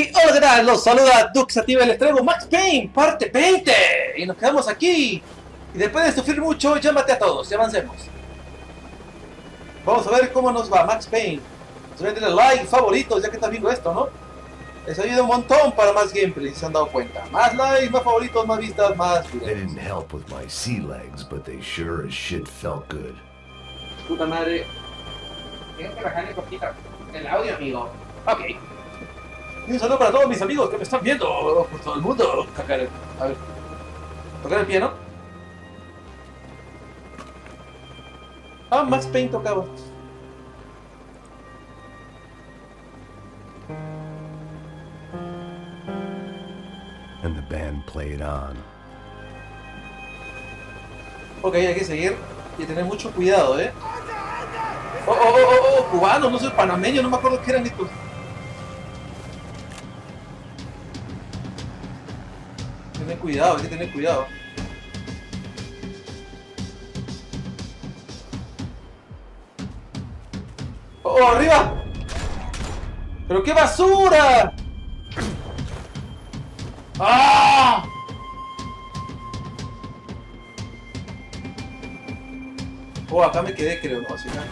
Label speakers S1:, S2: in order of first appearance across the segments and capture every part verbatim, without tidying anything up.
S1: Y hola, ¿qué tal? Los saluda Duxativa, les traigo Max Payne, parte veinte. Y nos quedamos aquí. Y después de sufrir mucho, ya maté a todos y avancemos. Vamos a ver cómo nos va Max Payne. Denle like, favoritos, ya que estás viendo esto, ¿no? Eso ayuda un montón para más gameplay, si se han dado cuenta. Más likes, más favoritos, más vistas, más videos.
S2: They didn't help with my sea legs, but they sure as shit felt good.
S1: Puta madre. Tienes que bajarle poquito el audio, amigo. Ok. Y un saludo para todos mis amigos que me están viendo por todo el mundo. Tocar el... A ver. Tocar el piano. Ah, Max Payne tocaba.
S2: And the band played on.
S1: Ok, hay que seguir y tener mucho cuidado, ¿eh? Oh, oh, oh, oh, oh, cubanos, no soy panameño, no me acuerdo qué eran estos. Tener cuidado, hay que tener cuidado. ¡Oh, oh, arriba! ¡Pero qué basura! ¡Ah! Oh, acá me quedé, creo, no, así que...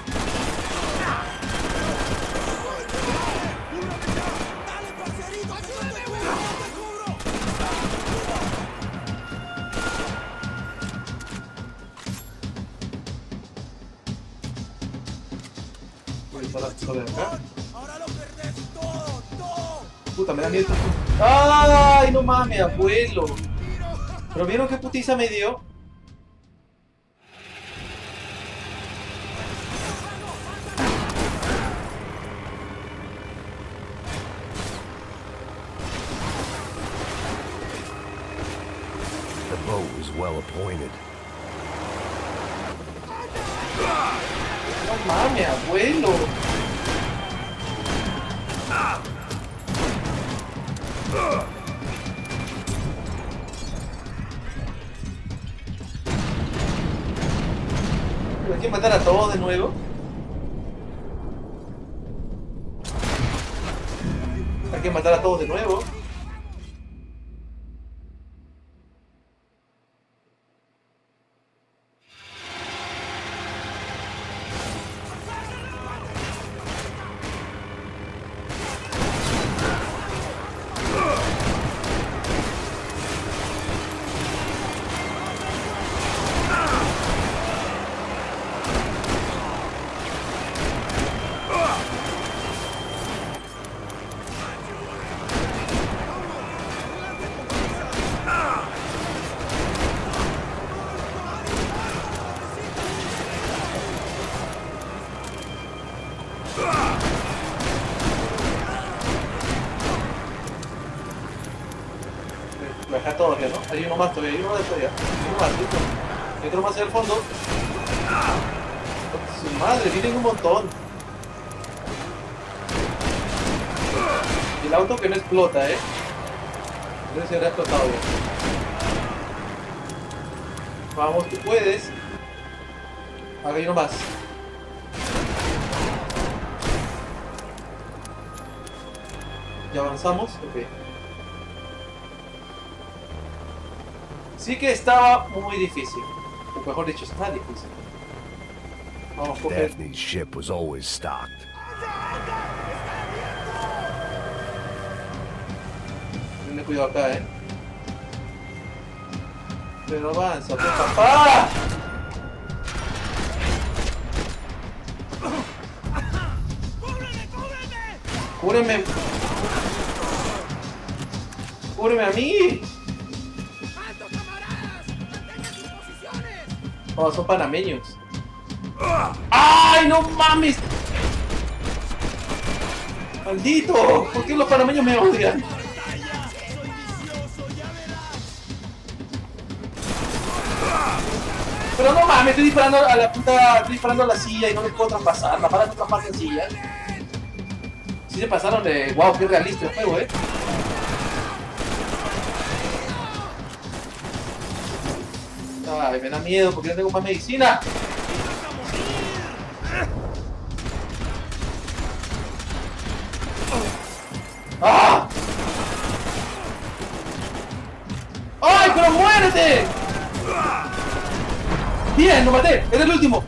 S1: Voy a usar la pistola de acá. Puta, me da miedo. ¡Ay, no mames, abuelo! ¿Pero vieron qué putiza me dio?
S2: The boat was well appointed.
S1: No mames, abuelo. Hay que matar a todos de nuevo. Hay que matar a todos de nuevo. Baja todavía, ¿no? Hay uno más todavía, hay uno más todavía. Hay uno más, listo. Hay otro más en el fondo. Su madre, vienen un montón. Y el auto que no explota, ¿eh? Debe ser explotado ya. Vamos, tú puedes. Acá hay uno más. Ya avanzamos, ok. Sí que estaba muy difícil. O mejor dicho, está difícil. Vamos a coger.
S2: Daphne's ship was always stocked.
S1: Tenle cuidado acá, eh. Pero avanza, pues, papá. ¡Cúbreme! ¡Cúbreme a mí! Oh, son panameños. ¡Ay, no mames! ¡Maldito! ¿Por qué los panameños me odian? Pero no mames, estoy disparando a la puta... Estoy disparando a la silla y no me puedo traspasar. La para no traspasa en silla. Sí se pasaron de... Wow, qué realista el juego, eh. Ay, me da miedo porque no tengo más medicina. ¡Ah! ¡No, muérete! Bien, lo maté. Era el último.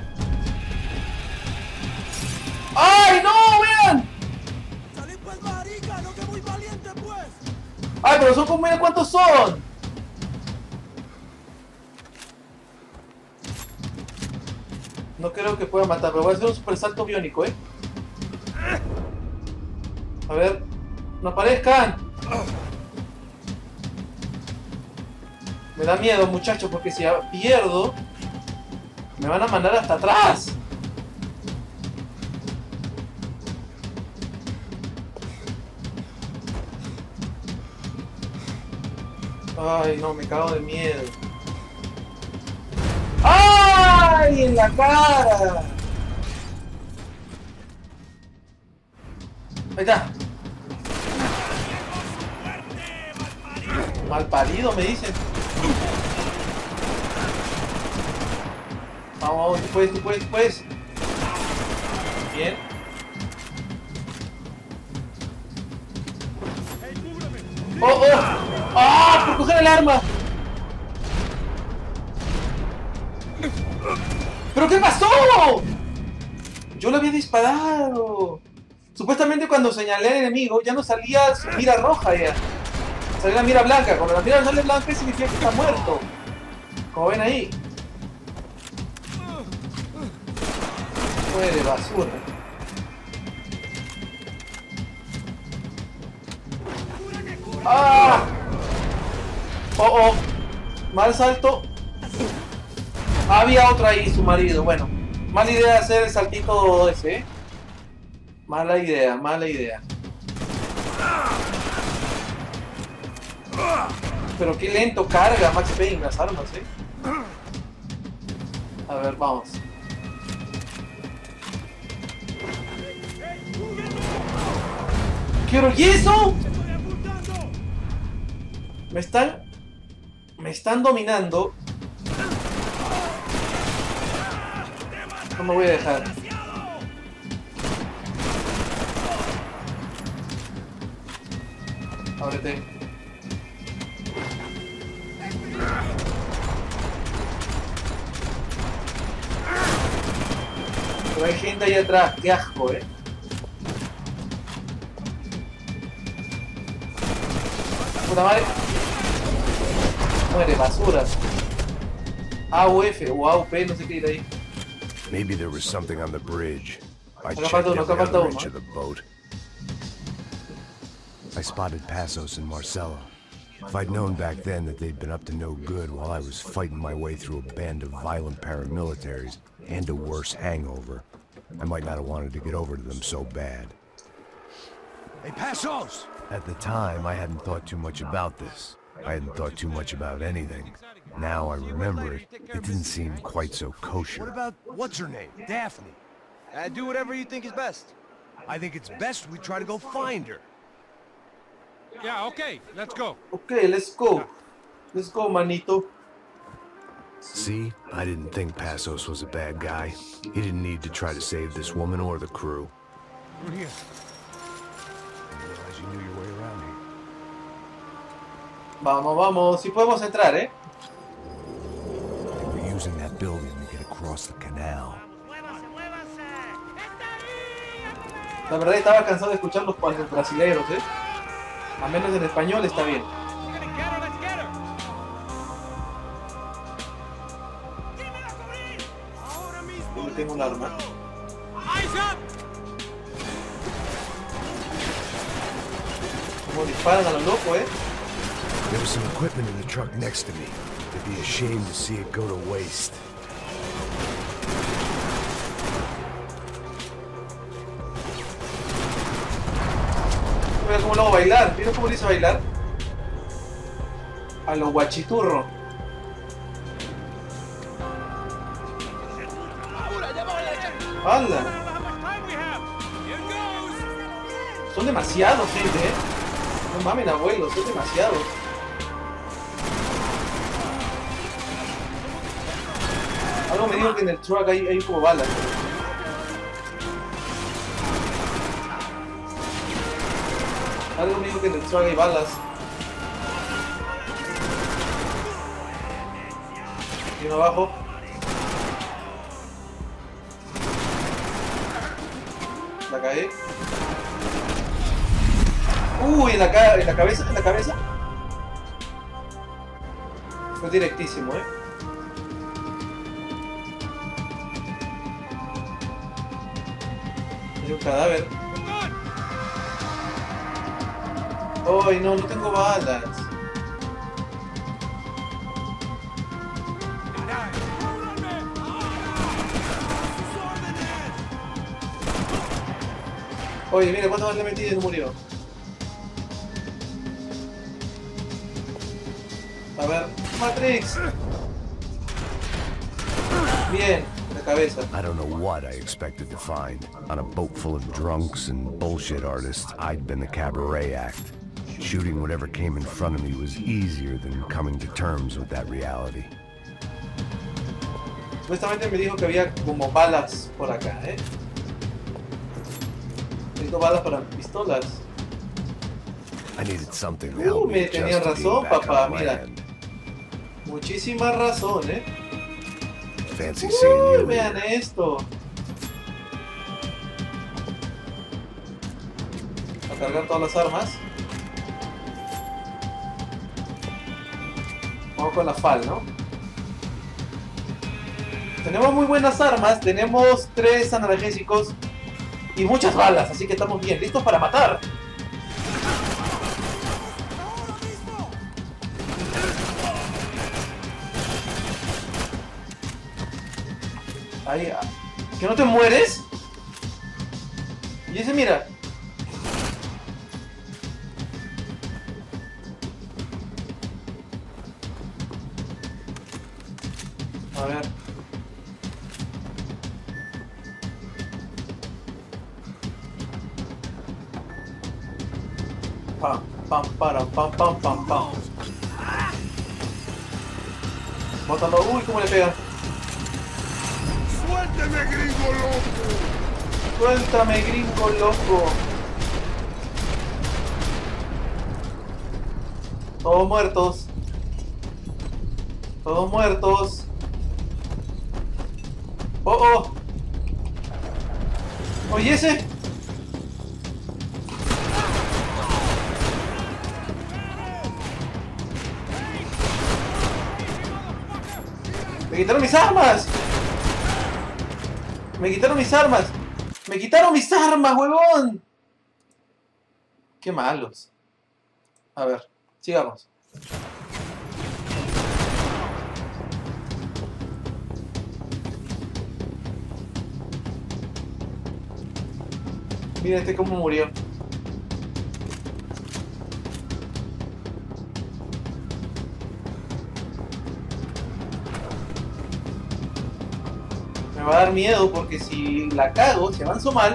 S1: ¡Ay, no! ¡Vean!
S3: Salí pues, marica, no que muy valiente, pues.
S1: ¡Ay, pero son como... Mira cuántos son! No creo que pueda matar, pero voy a hacer un super salto biónico, ¿eh? A ver... ¡No aparezcan! Me da miedo, muchachos, porque si pierdo... Me van a mandar hasta atrás. Ay, no, me cago de miedo. ¡Ay! En la cara. Ahí está. Malparido, me dicen. Vamos, tú puedes, tú puedes, tú puedes. Bien. ¡Oh, oh! ¡Ah! ¡Por coger el arma! ¿Pero qué pasó? Yo le había disparado. Supuestamente cuando señalé al enemigo ya no salía su mira roja ya. Salía la mira blanca. Cuando la mira sale blanca significa que está muerto. Como ven ahí. Fue de basura. ¡Ah! Oh, oh. Mal salto. Había otro ahí, su marido. Bueno, mala idea hacer el saltito ese, ¿eh? Mala idea, mala idea. Pero qué lento carga Max Payne las armas, ¿eh? A ver, vamos. ¿Quiero y eso? Me están... Me están dominando. No me voy a dejar. Ábrete. Pero hay gente ahí atrás. Qué asco, eh. Puta madre. Muere, basuras. A U F o A U P, no sé qué ir ahí.
S2: Maybe there was something on the bridge. I
S1: Acá
S2: checked
S1: falta uno,
S2: every
S1: acá falta
S2: other
S1: uno.
S2: inch of the boat. I spotted Passos and Marcelo. If I'd known back then that they'd been up to no good while I was fighting my way through a band of violent paramilitaries and a worse hangover, I might not have wanted to get over to them so bad.
S3: Hey, Passos!
S2: At the time, I hadn't thought too much about this. I hadn't thought too much about anything. Now I remember it, it didn't seem quite so kosher.
S3: What about, what's her name? Daphne.
S4: Uh, do whatever you think is best.
S3: I think it's best we try to go find her.
S5: Yeah, okay, let's go.
S1: Okay, let's go. Let's go, manito.
S2: See? I didn't think Passos was a bad guy. He didn't need to try to save this woman or the crew.
S3: We're here. I didn't realize you knew your way around here.
S1: Vamos, vamos. Si podemos entrar, ¿eh?
S2: They were using that building to get across the canal.
S1: La verdad estaba cansado de escuchar los cuantos brasileños, ¿eh? A menos en español está bien. Yo no tengo un arma. Como disparan a lo loco, ¿eh?
S2: There was some equipment in the truck next to me. I'd be ashamed to see it go to waste.
S1: Mira cómo lo hago bailar. ¿Vieron cómo lo hizo bailar? A lo guachiturro. ¡Hala! Son demasiados, gente, ¿eh? No mames, abuelos, son demasiados. Algo me dijo que en el truck hay, hay como balas. Algo me dijo que en el truck hay balas. Y uno abajo. La caí. Uy, en la, ca en la cabeza, en la cabeza. Fue directísimo, eh. Hay un cadáver. Ay, no, no tengo balas. Oye, mira, ¿cuántas balas le metí y no murió? A ver, Matrix. Bien, en la cabeza.
S2: I don't know what I expected to find. On a boat full of drunks and bullshit artists, I'd been the cabaret act. Shooting whatever came in front of me was easier than coming to terms with that reality.
S1: Supuestamente me dijo que había como balas por acá, ¿eh? Necesito balas para pistolas.
S2: I needed something to
S1: Uh,
S2: help
S1: me
S2: me
S1: tenía
S2: adjust to
S1: razón,
S2: being back
S1: papá,
S2: on
S1: mira.
S2: land.
S1: Muchísima razón, ¿eh?
S2: Fancy seeing
S1: Uy,
S2: you
S1: vean
S2: here.
S1: esto. A cargar todas las armas. Vamos con la F A L, ¿no? Tenemos muy buenas armas, tenemos tres analgésicos y muchas balas, así que estamos bien, listos para matar. Ahí, ¿que no te mueres? Y ese, mira. A ver. Pam, pam, para, pam, pam, pam, pam. Bótalo. Uy, cómo le pega.
S3: ¡Suélteme, gringo loco!
S1: Suéltame, gringo loco. Todos muertos. Todos muertos. Oh, oh. Oye, ese. Me quitaron mis armas. Me quitaron mis armas. Me quitaron mis armas, huevón. Qué malos. A ver, sigamos. Mira este cómo murió. Me va a dar miedo porque si la cago, si avanzo mal...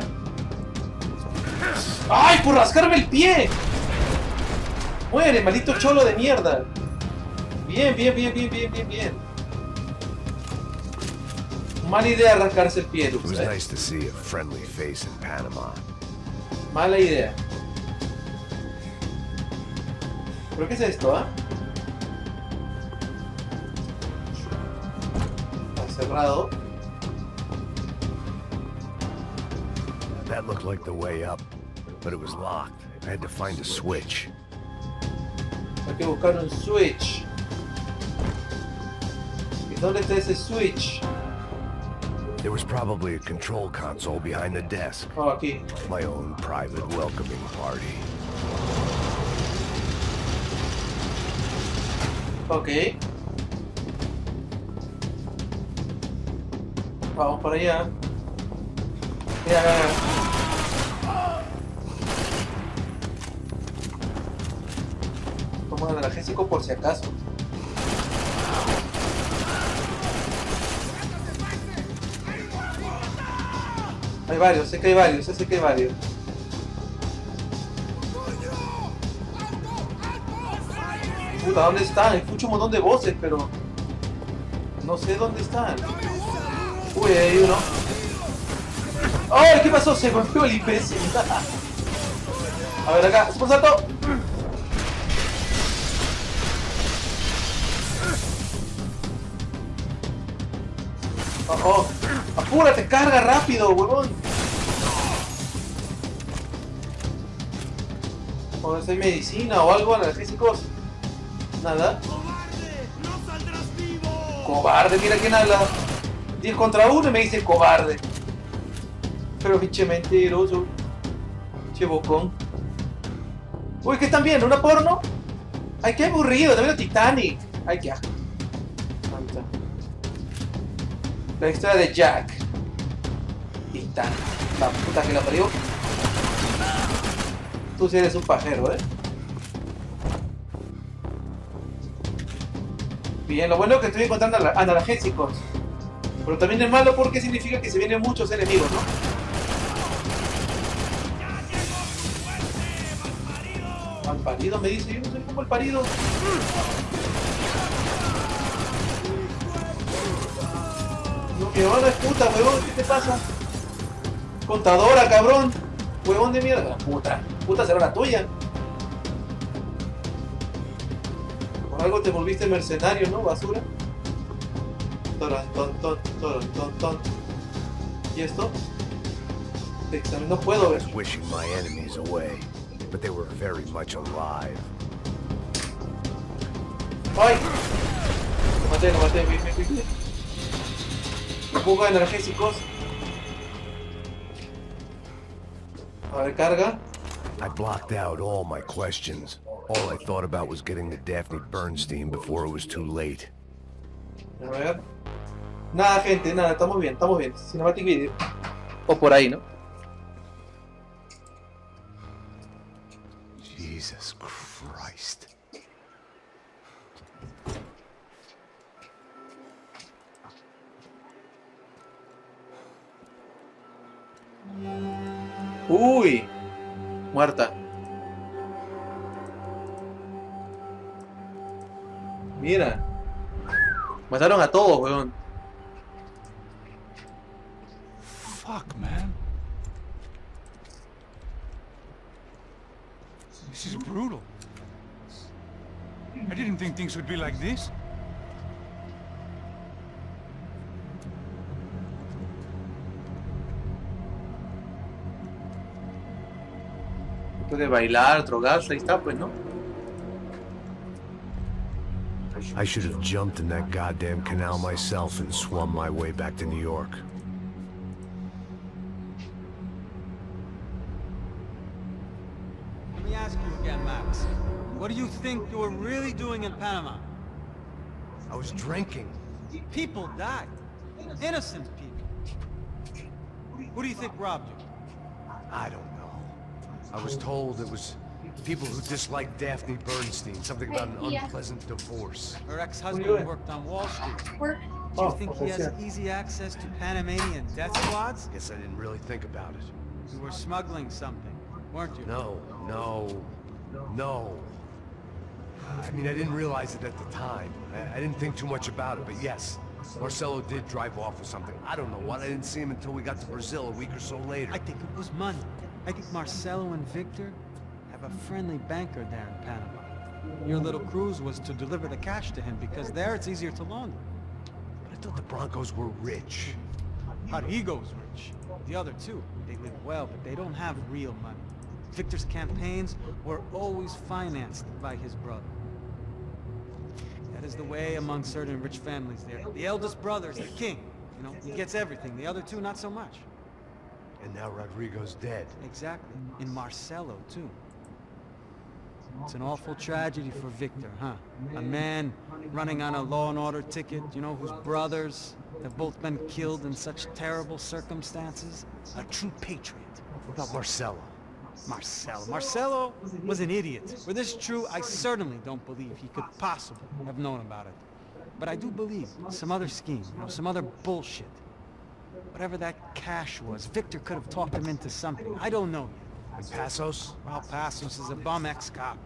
S1: ¡Ay, por rascarme el pie! Muere, maldito cholo de mierda. Bien, bien, bien, bien, bien, bien, bien. Mala idea rascarse el pie,
S2: It was
S1: Lux, ¿eh?
S2: nice to see a friendly face in Panama.
S1: Mala idea. ¿Pero qué es esto, ah? Está cerrado.
S2: That looked like the way up, but it was locked. I had to find a switch.
S1: Hay que buscar un switch. ¿Y dónde está ese switch?
S2: There was probably a control console behind the desk.
S1: Oh, aquí.
S2: My own private welcoming party.
S1: Ok. Vamos para allá. Mira, mira, mira. Toma el analgésico por si acaso. Hay varios, sé que hay varios, sé que hay varios. Puta, ¿dónde están? Escucho un montón de voces, pero... no sé dónde están. Uy, hay uno. ¡Ay! ¿Qué pasó? Se golpeó el imbécil. A ver, acá. ¡Super salto! oh. Apúrate, carga rápido, huevón. O no sé, medicina o algo, analgésicos. Nada.
S6: ¡Cobarde! ¡No saldrás vivo!
S1: Cobarde, mira quién habla. diez contra uno y me dice cobarde. Pero pinche mentiroso. Che bocón. Uy, ¿qué están viendo? ¿Una porno? Ay, qué aburrido, también Titanic. Ay, qué asco. Ahí está. La historia de Jack. Titanic. La puta que la parió. Tú sí eres un pajero, ¿eh? Bien, lo bueno es que estoy encontrando analgésicos. Pero también es malo porque significa que se vienen muchos enemigos, ¿no? Malparido me dice, yo no soy como el parido. No, mi hermano es puta, huevón, ¿qué te pasa? Contadora, cabrón. Huevón de mierda. Puta. Puta será la tuya. Por algo te volviste mercenario, ¿no? Basura. Toron, ton, ton, toron, ton, ton. ¿Y esto? Examen, no puedo ver.
S2: Wishing my enemies away, but they were very much alive.
S1: ¡Ay! Lo maté, lo maté, bien, bien, bien. Fuga de energésicos. A ver, carga.
S2: I blocked out all my questions. All I thought about was getting to Daphne Bernstein before it was too late.
S1: A ver. Nada, gente, nada, estamos bien, estamos bien. Cinematic Video. O por ahí, ¿no?
S2: Jesus Christ.
S1: Uy. Muerta. Mira. Mataron a todos, weón.
S5: Fuck, man. This is brutal. I didn't think things would be like this.
S1: Puede bailar, drogarse, ahí está, pues, ¿no?
S2: I should have jumped in that goddamn canal myself and swum my way back to New York.
S7: Let me ask you again, Max. What do you think you were really doing in Panama?
S2: I was drinking.
S7: People died. Innocent people. Who do you think robbed you?
S2: I don't know. I was told it was people who disliked Daphne Bernstein, something about an unpleasant divorce.
S7: Her ex-husband worked on Wall Street.
S8: Work.
S7: Do you
S1: Oh,
S7: think he has easy access to Panamanian death squads?
S2: Guess I didn't really think about it.
S7: You were smuggling something, weren't you?
S2: No, no, no. I mean, I didn't realize it at the time. I, I didn't think too much about it, but yes, Marcelo did drive off with something. I don't know what. I didn't see him until we got to Brazil a week or so later.
S7: I think it was money. I think Marcelo and Victor have a friendly banker there in Panama. Your little cruise was to deliver the cash to him because there it's easier to launder.
S2: But I thought the Broncos were rich.
S7: Rodrigo's rich. The other two, they live well, but they don't have real money. Victor's campaigns were always financed by his brother. That is the way among certain rich families there. The eldest brother's the king. You know, he gets everything. The other two, not so much.
S2: And now Rodrigo's dead.
S7: Exactly. And Marcelo, too. It's an awful tragedy for Victor, huh? A man running on a law and order ticket, you know, whose brothers have both been killed in such terrible circumstances. A true patriot.
S2: What about Marcelo?
S7: Marcelo. Marcelo was an idiot. Were this true, I certainly don't believe he could possibly have known about it. But I do believe some other scheme, you know, some other bullshit. Whatever that cash was, Victor could have talked him into something. I don't know yet.
S2: And Passos?
S7: Well, Passos is a bum ex-cop.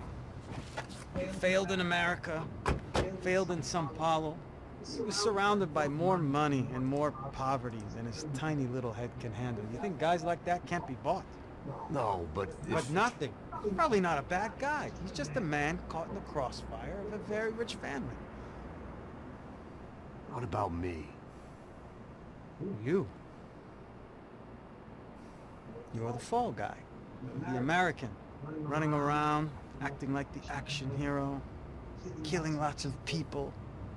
S7: Failed in America, failed in Sao Paulo. He was surrounded by more money and more poverty than his tiny little head can handle. You think guys like that can't be bought?
S2: No, but if...
S7: But nothing. He's probably not a bad guy. He's just a man caught in the crossfire of a very rich family.
S2: What about me?
S7: You. You're the fall guy. The American. Running around, acting like the action hero. Killing lots of people.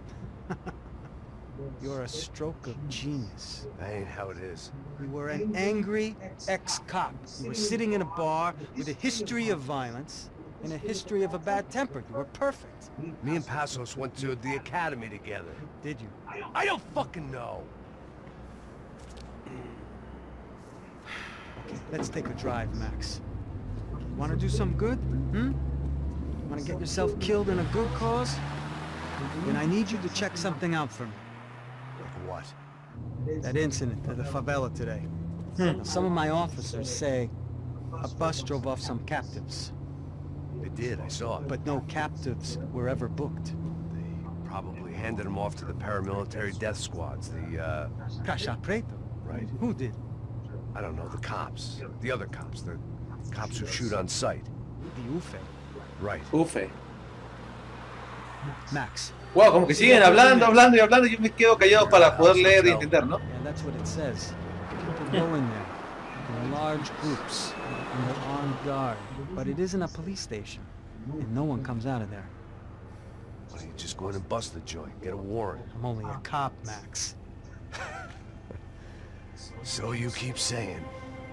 S7: You're a stroke of genius.
S2: That ain't how it is.
S7: You were an angry ex-cop. You were sitting in a bar with a history of violence and a history of a bad temper. You were perfect.
S2: Me and Passos went to the academy together.
S7: Did you?
S2: I don't fucking know.
S7: Okay, let's take a drive, Max. Want to do some good? Hmm? Want to get yourself killed in a good cause? Then I need you to check something out for me.
S2: Like what?
S7: That incident at the favela today. Now, some of my officers say a bus drove off some captives.
S2: They did, I saw it.
S7: But no captives were ever booked.
S2: They probably handed them off to the paramilitary death squads, the, uh...
S7: Caixa Preta?
S2: Right.
S7: Who did?
S2: I don't know, the cops. The other cops. The cops who shoot on sight.
S7: The U F E.
S2: Right.
S1: Ufe.
S7: Max.
S1: Wow, como que siguen hablando, hablando y hablando y yo me quedo callado para poder leer y entender, ¿no?
S7: Yeah, that's what it says. People go in there in large groups and they're armed guard. But it isn't a police station. And no one comes out of there.
S2: Why don't you just go in and bust the joint? Get a warrant.
S7: I'm only a cop, Max.
S2: So you keep saying.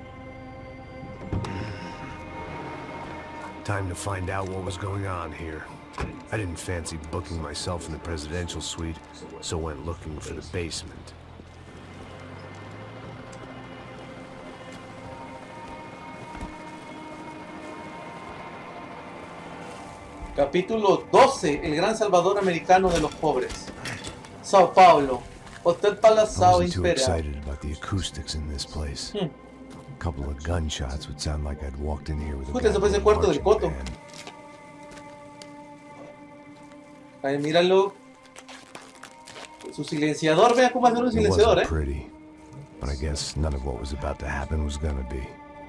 S2: Time to find out what was going on here. I didn't fancy booking myself in the presidential suite, so went looking for the basement.
S1: Capítulo doce. El gran salvador americano de los pobres. Sao Paulo. Hotel
S2: I
S1: Palasao
S2: wasn't too
S1: Imperial.
S2: excited about the acoustics in this place.
S1: Hmm.
S2: A couple of gunshots would sound like I'd walked in here with a
S1: Justo después del
S2: goddamn
S1: cuarto del
S2: marching
S1: Coto.
S2: band.
S1: Ahí, míralo. Su silenciador, vea cómo hacer un
S2: It
S1: silenciador,
S2: wasn't
S1: eh.
S2: pretty, but I guess none of what was about to happen was gonna be.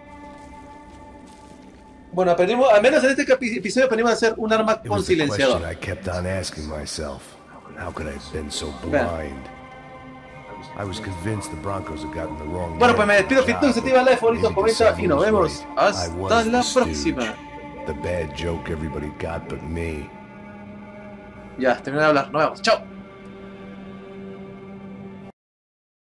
S1: Bueno, aprendimos, al menos en este capi- episodio aprendimos a hacer un arma
S2: It
S1: con
S2: was the question
S1: silenciador.
S2: I kept on asking myself. How could I have been so
S1: Vean.
S2: blind? I was convinced the Broncos had gotten the wrong
S1: Bueno,
S2: man
S1: pues me
S2: for the
S1: despido,
S2: job,
S1: Fitux, activa like, favorito,
S2: maybe
S1: comenta
S2: DeSalvo
S1: y nos
S2: was
S1: vemos
S2: right. I
S1: hasta
S2: was
S1: la
S2: the stooge.
S1: próxima.
S2: The bad joke everybody got but me.
S1: Ya, terminé de hablar, nos vemos, chao.